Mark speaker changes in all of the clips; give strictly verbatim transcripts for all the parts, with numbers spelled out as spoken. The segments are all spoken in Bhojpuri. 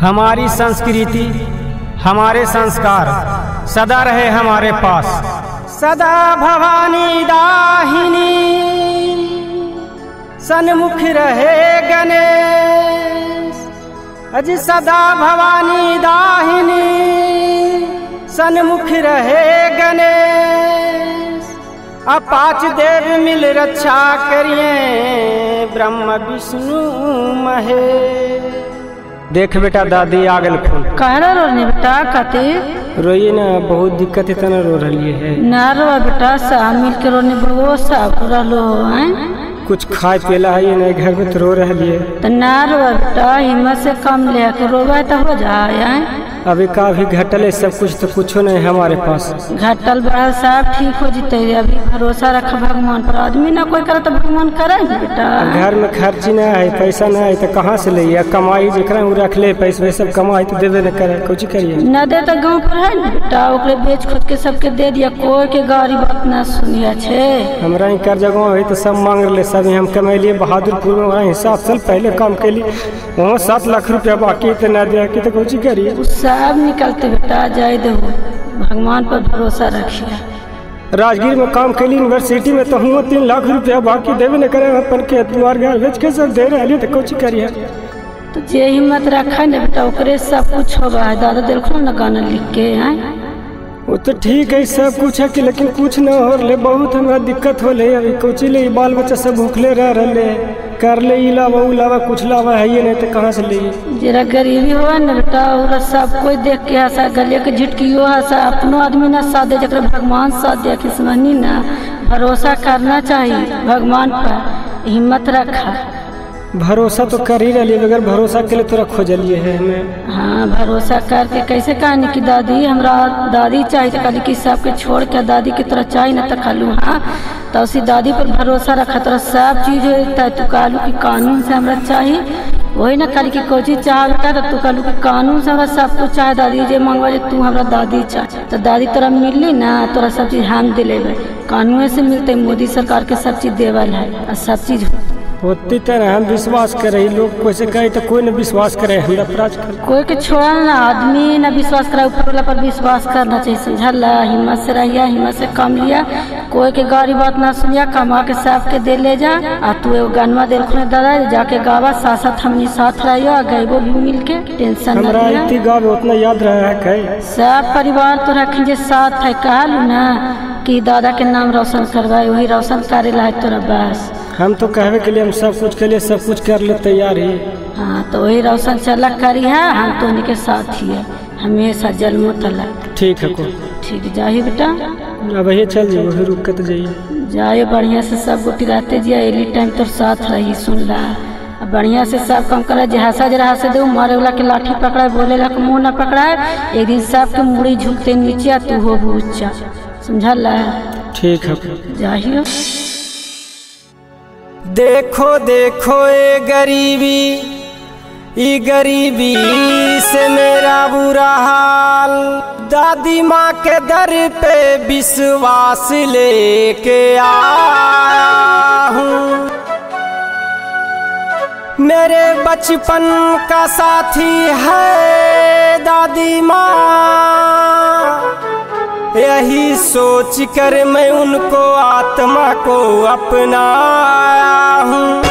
Speaker 1: हमारी संस्कृति, हमारे संस्कार सदा रहे हमारे पास। सदा भवानी दाहिनी सन्मुख रहे गणेश। अजी सदा भवानी दाहिनी सन्मुख रहे गणेश। अब पांच देव मिल रक्षा करिए, ब्रह्म विष्णु महेश। देख बेटा दादी आ गल खून
Speaker 2: कह रोनी बेटा कते
Speaker 1: रोइए ना, बहुत दिक्कत है तना रो रही है
Speaker 2: ना रो बेटा सब मिल के रोने बगो सब रो हैं।
Speaker 1: कुछ खाए पीला है नहीं घर में तो रो रही है
Speaker 2: तो ना रो बेटा, हिम्मत से कम ले के रोवे तो हो जाए।
Speaker 1: अभी काफी घटल है सब कुछ, तो कुछ नहीं है हमारे पास।
Speaker 2: घटल बड़ा सब ठीक हो जीते, अभी भरोसा रखा भगवान पर। आदमी ना कोई करे तो भगवान करे बेटा।
Speaker 1: घर में खर्ची ना है, पैसा ना है तो कहाँ से ले कमाई जरा रख ले पैसा सब कमाई तो देवे न करे, कुछ करिए
Speaker 2: न दे तो गाँव पर है बेटा, ओकरे बेच खोद के सबके दे दिया, कोई के गाड़ी बात ना सुनिया छे।
Speaker 1: हमरा ही कर जगह है तो सब मांग ले, सब हम कमैलिए बहादुरपुर में वहाँ सात साल पहले काम के लिए, वहाँ सात लाख रुपया बाकी तो न दिया कि तो कुछ करिए।
Speaker 2: सब निकलते बेटा जाए दो, भगवान पर भरोसा रखिए।
Speaker 1: राजगीर में काम के लिए यूनिवर्सिटी में तो हूँ तीन लाख रुपया बाकी देवे न करे, अपन के द्वार घर बेच के सब दे रहे तो कुछ करिए।
Speaker 2: तो जे हिम्मत रखा न बेटा ओकरे सब कुछ होगा है। दादा देखो ना गाना लिख के हैं,
Speaker 1: वो तो ठीक है सब कुछ है कि लेकिन कुछ न हो रहे, बहुत हमरा दिक्कत हो रही। अभी कुछ ले बाल बच्चा सब भूखले रह रहे, कर ले इलावा उलावा कुछ लावा है ये नहीं तो कहाँ से ले।
Speaker 2: जरा गरीबी हो न बेटा, और सब कोई देख के हंसा, गले के झिटकियो हंसा, अपनो आदमी ना साथ दे जरा भगवान साथ दे किस्मनी ना। भरोसा करना चाहिए भगवान पर, हिम्मत रखा।
Speaker 1: भरोसा तो कर ही रही, अगर भरोसा के लिए तोरा खोजलिए है हमें।
Speaker 2: हाँ भरोसा करके कैसे कहनी कि दादी हमरा दादी चाहिए, तो कहली कि सबके छोड़ के दादी की तरह चाहिए ना, तो कहलू हाँ तो उसी दादी पर भरोसा रखा, तोरा सब चीज़ होता है। तू कहलू कि कानून से हमरा चाहिए, वही ना कहली कि कोई चीज़ चाह बेटा, तो तू कहलू कि कानून से हमरा सब कुछ चाहे। दादी जे मंगवा जे तू हमरा दादी चाहे, तो दादी तोरा मिलली ना, तोरा सब चीज़ हम दिलेबे, कानून से मिलते। मोदी सरकार के सब चीज़ देवल है और सब चीज़
Speaker 1: होती तरह हम विश्वास करे, लोग कोई से कहे तो कोई न विश्वास करे, हमरा प्राज कर
Speaker 2: कोई के छोड़ा ना, आदमी ना विश्वास करे, ऊपर वाला पर विश्वास करना चाहिए। समझल, हिम्मत से रहिया, हिम्मत से कम लिया, कोई के गाड़ी बात ना सुनिया, कमा के सब के दे ले जा। आ तू एगो गनमा दिल खुने दादा जाके गावा, साथ साथ हमनी साथ रहियो, गईबो भी मिल के, टेंशन
Speaker 1: हमरा इतनी गाव उतना याद रहा है कहे।
Speaker 2: सब परिवार तो रखें जे साथ है, कहलू ना कि दादा के नाम रोशन करवाए, वही रोशन करे ला है तोरा बस।
Speaker 1: हम तो कहवे के लिए हम सब कुछ के लिए सब कुछ कर ले तैयार ही।
Speaker 2: हाँ तो वही रोशन चला करी है, हम तो उनके साथ ही है हमेशा जन्मों तलक।
Speaker 1: ठीक है को
Speaker 2: ठीक जाइए बेटा,
Speaker 1: अब ये चल जाइए, वही रुक के तो जाइए।
Speaker 2: जाइए बढ़िया से सब गोटी रहते जिया, एनी टाइम तो साथ रही, सुन रहा बढ़िया से सब काम करे। जहासा जरा हंसे दो, मारे वाला के लाठी पकड़ाए, बोले ला के मुँह न पकड़ाए, एक दिन सब के मुड़ी झुकते नीचे, तू हो ऊंचा, समझल।
Speaker 1: ठीक है
Speaker 2: जाइए।
Speaker 1: देखो देखो ये गरीबी, ये गरीबी से मेरा बुरा हाल। दादी माँ के दर पे विश्वास लेके आया हूँ, मेरे बचपन का साथी है दादी माँ। यही सोच कर मैं उनको आत्मा को अपनाया हूँ।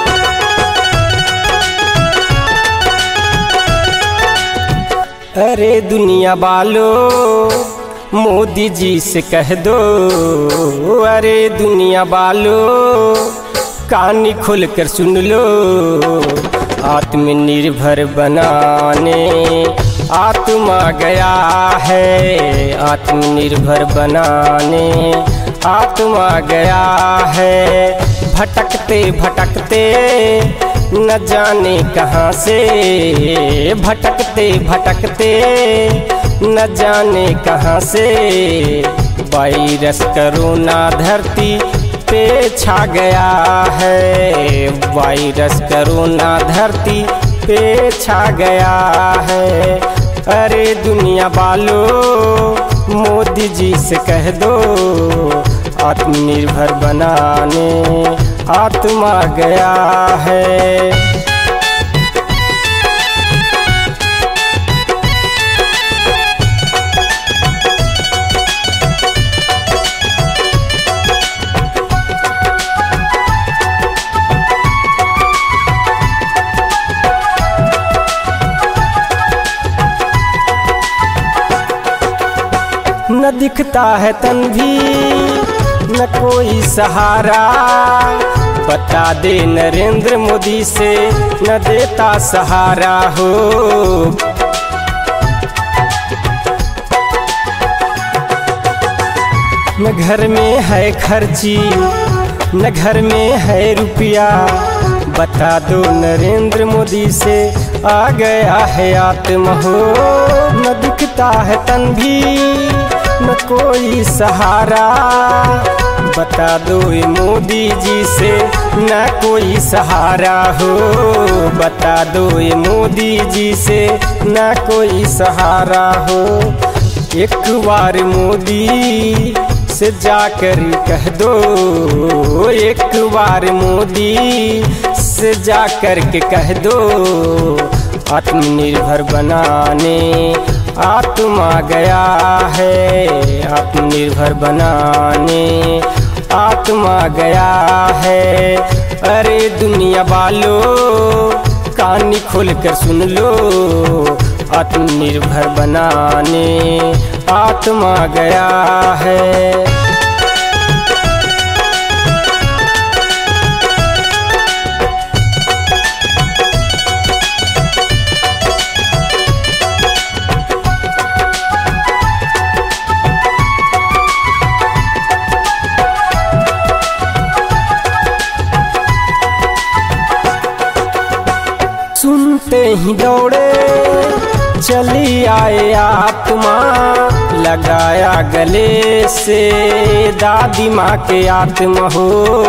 Speaker 1: अरे दुनिया वालों मोदी जी से कह दो, अरे दुनिया वालों कान खोल कर सुन लो, आत्मनिर्भर बनाने आत्मा गया है, आत्मनिर्भर बनाने आत्मा गया है। भटकते भटकते न जाने कहाँ से, भटकते भटकते न जाने कहाँ से, वायरस कोरोना धरती पे छा गया है, वायरस कोरोना धरती पे छा गया है। अरे दुनिया वालों मोदी जी से कह दो, आत्मनिर्भर बनाने आत्मा गया है।
Speaker 3: दिखता है तन भी न कोई सहारा। बता दे नरेंद्र मोदी से न देता सहारा हो। न घर में है खर्ची न घर में है रुपया। बता दो नरेंद्र मोदी से आ गया है आत्मा हो। न दिखता है तन भी न कोई सहारा। बता दो ये मोदी जी से न कोई सहारा हो। बता दो ये मोदी जी से न कोई सहारा हो। एक बार मोदी से जाकर कह दो, एक बार मोदी से जाकर के कह दो, आत्मनिर्भर बनाने आत्मा गया है। आत्मनिर्भर बनाने आत्मा गया है। अरे दुनिया वालों कानी खोल कर सुन लो, आत्मनिर्भर बनाने आत्मा गया है। सुनते ही दौड़े चली आए आत्मा। लगाया गले से दादी माँ के आत्मा हो।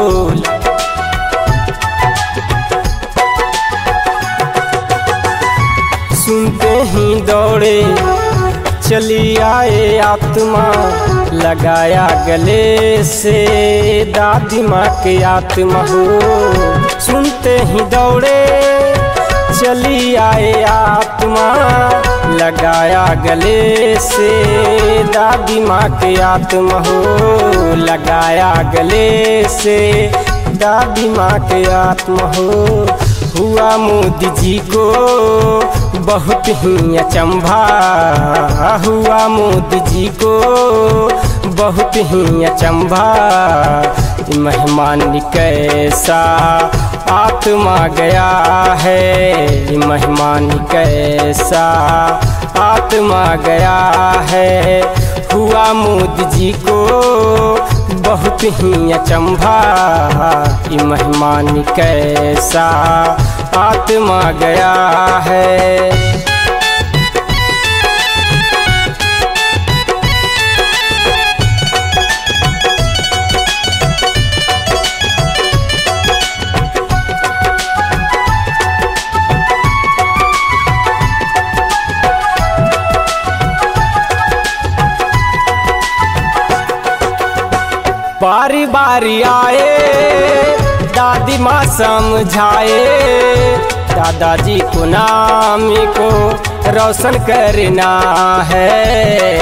Speaker 3: सुनते ही दौड़े चली आए आत्मा। लगाया गले से दादी माँ के आत्मा हो। सुनते ही दौड़े चली आए आत्मा। लगाया गले से दादी माँ के आत्मा हो। लगाया गले से दादी माँ के आत्मा हो। हुआ मोदी जी को बहुत ही अचंभा। हुआ मोदी जी को बहुत ही अचंभा। मेहमान कैसा आत्मा गया है। मेहमान कैसा आत्मा गया है। हुआ मोदी जी को बहुत ही अचंभा। मेहमान कैसा आत्मा गया है। बारी बारी आए दादी माँ समझाए। दादाजी को नाम को रोशन करना है।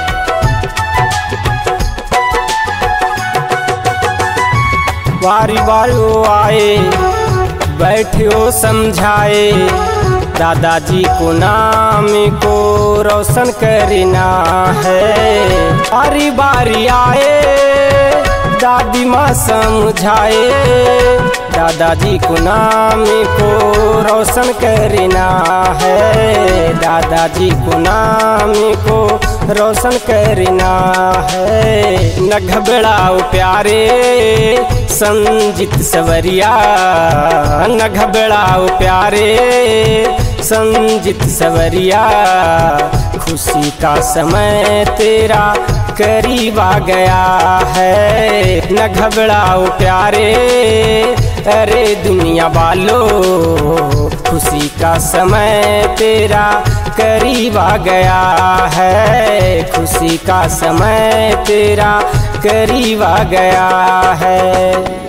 Speaker 3: बारी बारी आए बैठो समझाए। दादाजी को नाम को रोशन करना है। बारी बारी आए दादी माँ समझाए। दादाजी को नाम को रोशन करना है। दादाजी को नाम को रोशन करना है। न घबराओ प्यारे संजीत सवरिया। न घबराओ प्यारे संजीत सवरिया। खुशी का समय तेरा करीब आ गया है। न घबराओ प्यारे अरे दुनिया वालों। खुशी का समय तेरा करीब आ गया है। खुशी का समय तेरा करीब आ गया है।